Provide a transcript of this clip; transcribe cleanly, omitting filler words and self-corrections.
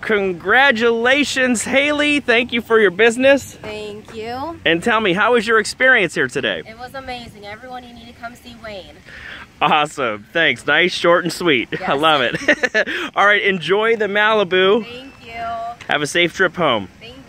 Congratulations, Haley. Thank you for your business. Thank you. And tell me, how was your experience here today? It was amazing. Everyone, you need to come see Wayne. Awesome. Thanks. Nice, short, and sweet. Yes. I love it. All right, enjoy the Malibu. Thank you. Have a safe trip home. Thank you.